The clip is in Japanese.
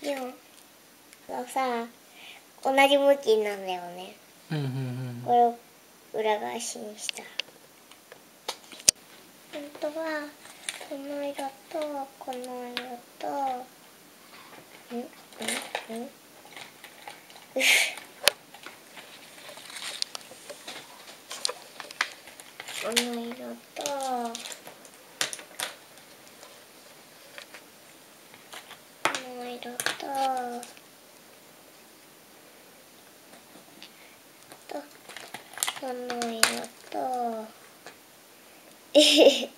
でもさ、同じ向きなんだよね。これを裏返しにした。本当はこの色とこの色とこの色とこの色とこの色と